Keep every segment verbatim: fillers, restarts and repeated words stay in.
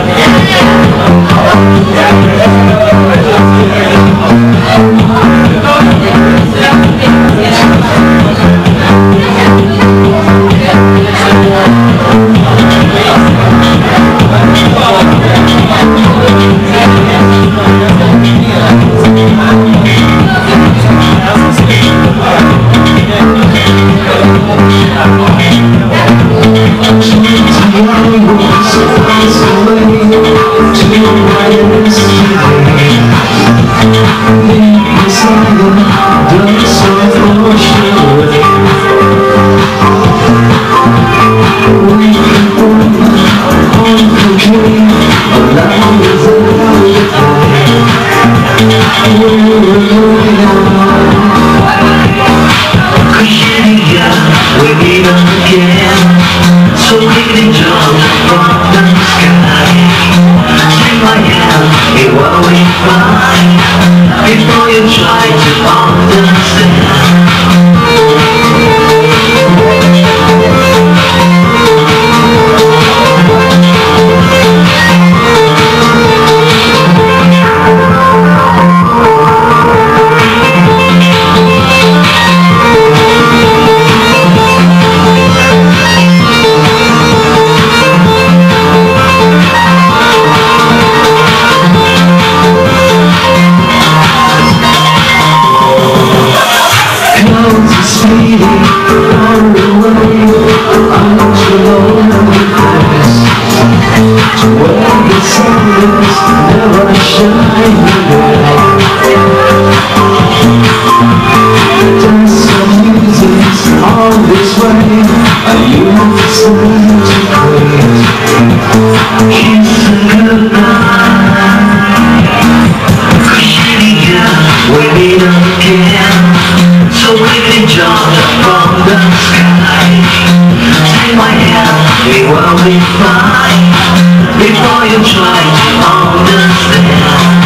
Before you try to understand, before you try to understand.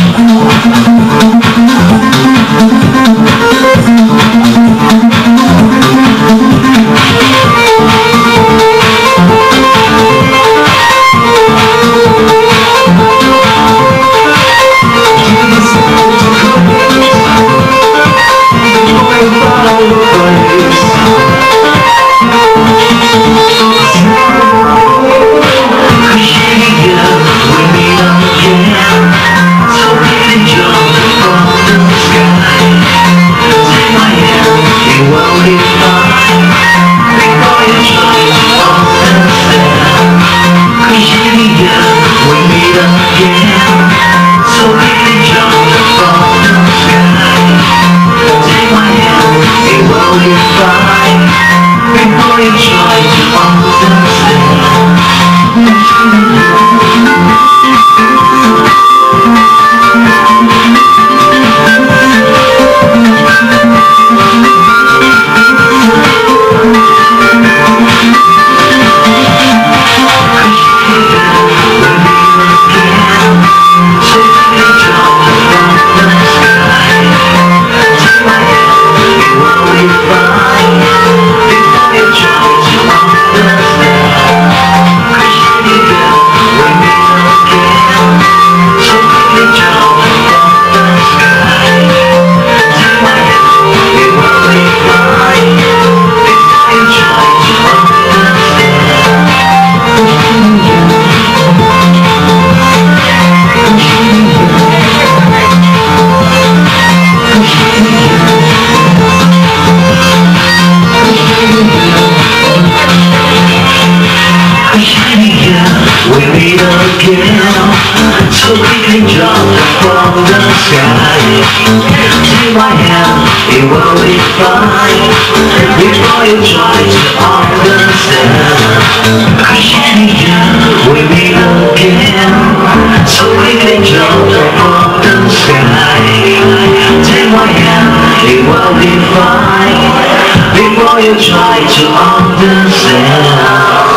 So we can jump from the sky. Take my hand, it will be fine. Before you try to understand, we'll meet again. So we can jump from the sky. Take my hand, it will be fine. Before you try to understand.